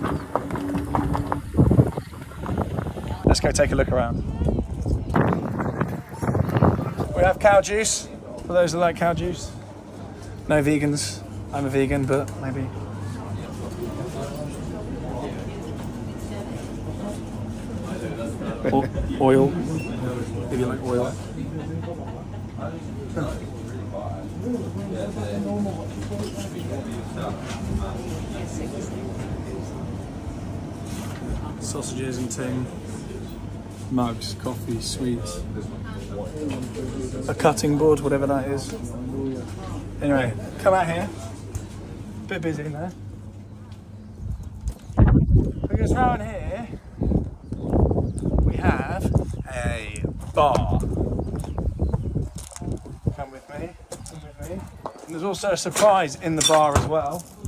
Let's go take a look around. We have cow juice, for those that like cow juice. No vegans. I'm a vegan, but maybe. Oil, if you like oil. Sausages and ting. Mugs, coffee, sweets. A cutting board, whatever that is. Anyway, come out here. Bit busy in there. Because round here we have a bar. Come with me. And there's also a surprise in the bar as well.